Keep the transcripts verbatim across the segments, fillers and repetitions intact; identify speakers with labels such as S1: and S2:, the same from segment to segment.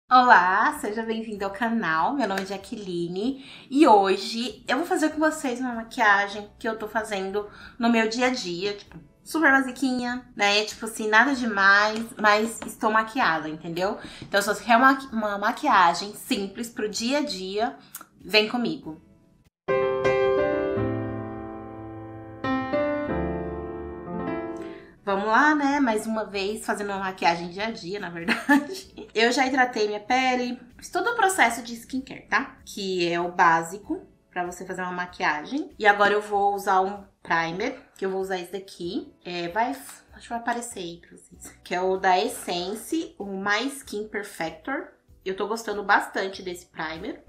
S1: Olá, seja bem-vindo ao canal. Meu nome é Jaqueline e hoje eu vou fazer com vocês uma maquiagem que eu tô fazendo no meu dia a dia, tipo, super basiquinha, né? Tipo assim, nada demais, mas estou maquiada, entendeu? Então, se você quer uma, uma maquiagem simples pro dia a dia, vem comigo. Vamos lá, né? Mais uma vez, fazendo uma maquiagem dia a dia, na verdade. Eu já hidratei minha pele, fiz todo o processo de skincare, tá? Que é o básico pra você fazer uma maquiagem. E agora eu vou usar um primer, que eu vou usar esse daqui. É, vai, acho que vai aparecer aí pra vocês. Que é o da Essence, o My Skin Perfector. Eu tô gostando bastante desse primer.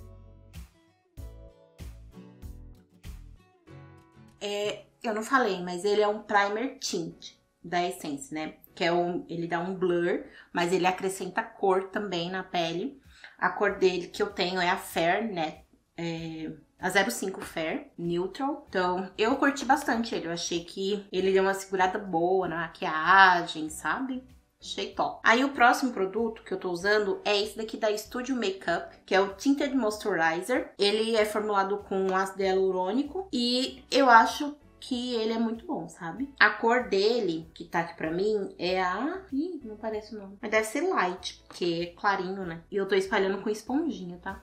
S1: É, eu não falei, mas ele é um primer tint da Essence, né? Que é um, ele dá um blur, mas ele acrescenta cor também na pele. A cor dele que eu tenho é a Fair, né? É, a zero cinco Fair, Neutral. Então, eu curti bastante ele. Eu achei que ele deu uma segurada boa na maquiagem, sabe? Achei top. Aí o próximo produto que eu tô usando é esse daqui da Studio Makeup, que é o Tinted Moisturizer. Ele é formulado com ácido hialurônico e eu acho que ele é muito bom, sabe? A cor dele, que tá aqui pra mim, é a... Ih, não parece não. Mas deve ser light, porque é clarinho, né? E eu tô espalhando com esponjinha, tá?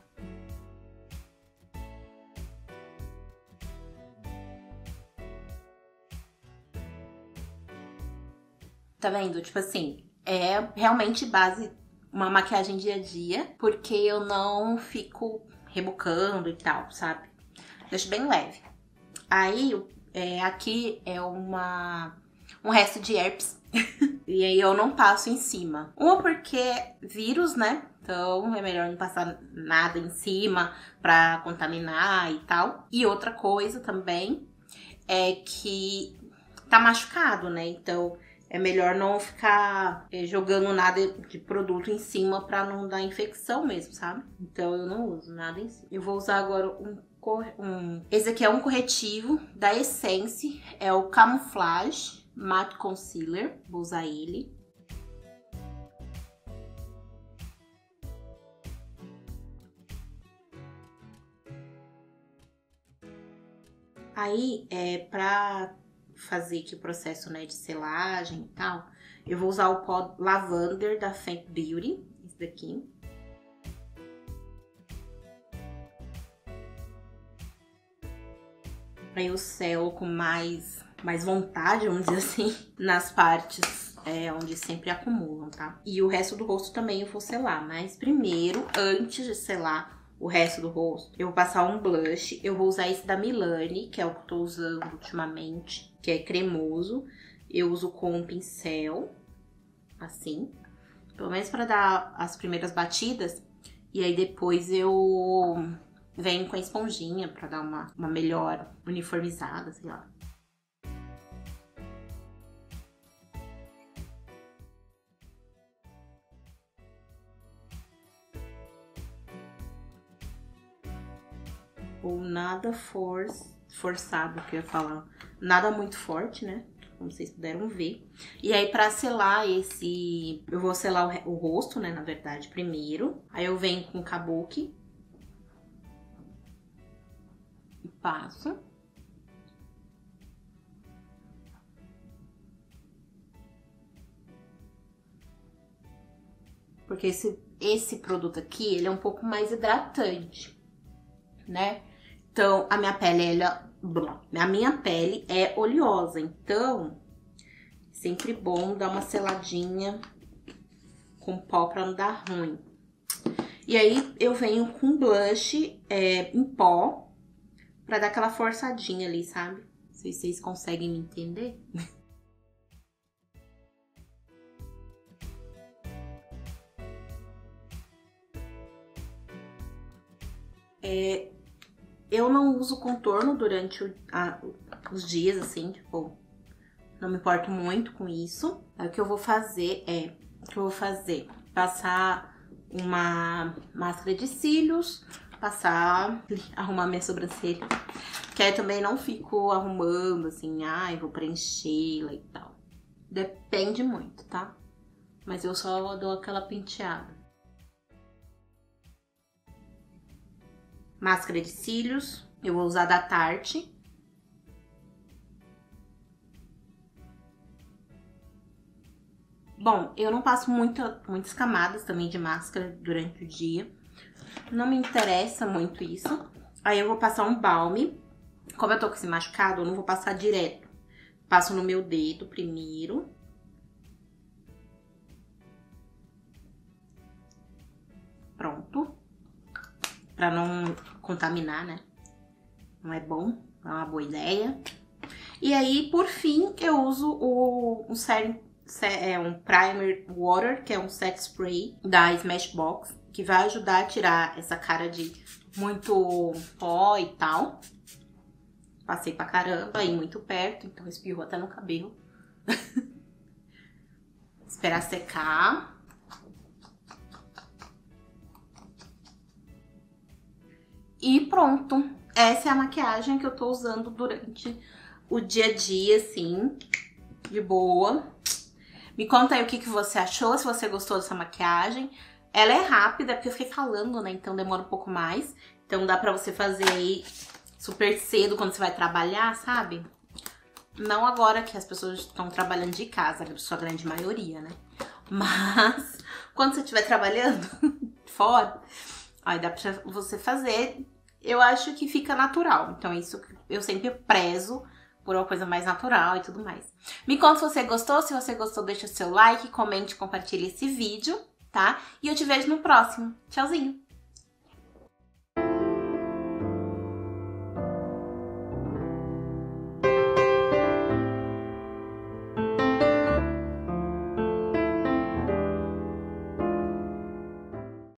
S1: Tá vendo? Tipo assim, é realmente base, uma maquiagem dia a dia, porque eu não fico rebocando e tal, sabe? Deixo bem leve. Aí, é, aqui é uma um resto de herpes. E aí eu não passo em cima. Uma porque é vírus, né? Então é melhor não passar nada em cima pra contaminar e tal. E outra coisa também é que tá machucado, né? Então é melhor não ficar é, jogando nada de produto em cima pra não dar infecção mesmo, sabe? Então eu não uso nada em cima. Eu vou usar agora um, um... Esse aqui é um corretivo da Essence, é o Camouflage Matte Concealer. Vou usar ele. Aí, é, pra fazer aqui o processo, né, de selagem e tal, eu vou usar o pó Lavender da Fenty Beauty, esse daqui. Aí eu selo com mais, mais vontade, vamos dizer assim, nas partes é, onde sempre acumulam, tá? E o resto do rosto também eu vou selar, mas primeiro, antes de selar o resto do rosto, eu vou passar um blush. Eu vou usar esse da Milani, que é o que eu tô usando ultimamente, que é cremoso. Eu uso com um pincel, assim, pelo menos pra dar as primeiras batidas. E aí depois eu venho com a esponjinha pra dar uma, uma melhor uniformizada, sei lá. Ou nada for, forçado, que eu ia falar. Nada muito forte, né? Como vocês puderam ver. E aí, pra selar esse... Eu vou selar o, o rosto, né? Na verdade, primeiro. Aí eu venho com o Kabuki. E passo. Porque esse, esse produto aqui, ele é um pouco mais hidratante, né? Então, a minha pele, ela... A minha pele é oleosa, então... Sempre bom dar uma seladinha com pó pra não dar ruim. E aí, eu venho com blush é, em pó pra dar aquela forçadinha ali, sabe? Não sei se vocês conseguem me entender. É, eu não uso contorno durante o, a, os dias, assim, tipo... Não me importo muito com isso. Aí o que eu vou fazer é... O que eu vou fazer? Passar uma máscara de cílios. Passar... Arrumar minha sobrancelha. Que aí também não fico arrumando, assim... Ai, vou preenchê-la e tal. Depende muito, tá? Mas eu só dou aquela penteada. Máscara de cílios, eu vou usar da Tarte. Bom, eu não passo muita, muitas camadas também de máscara durante o dia. Não me interessa muito isso. Aí eu vou passar um balme. Como eu tô com esse machucado, eu não vou passar direto. Passo no meu dedo primeiro. Pronto. Pra não contaminar, né? Não é bom, não é uma boa ideia. E aí, por fim, eu uso o, um, sérum, é um Primer Water, que é um set spray da Smashbox, que vai ajudar a tirar essa cara de muito pó e tal. Passei pra caramba e muito perto, então espirrou até no cabelo. Esperar secar. E pronto. Essa é a maquiagem que eu tô usando durante o dia a dia, assim, de boa. Me conta aí o que, que você achou, se você gostou dessa maquiagem. Ela é rápida, porque eu fiquei falando, né, então demora um pouco mais. Então dá pra você fazer aí super cedo quando você vai trabalhar, sabe? Não agora que as pessoas estão trabalhando de casa, a sua grande maioria, né? Mas quando você estiver trabalhando fora, aí dá pra você fazer. Eu acho que fica natural. Então isso eu sempre prezo por uma coisa mais natural e tudo mais. Me conta se você gostou. Se você gostou, deixa o seu like, comente, compartilhe esse vídeo, tá? E eu te vejo no próximo. Tchauzinho!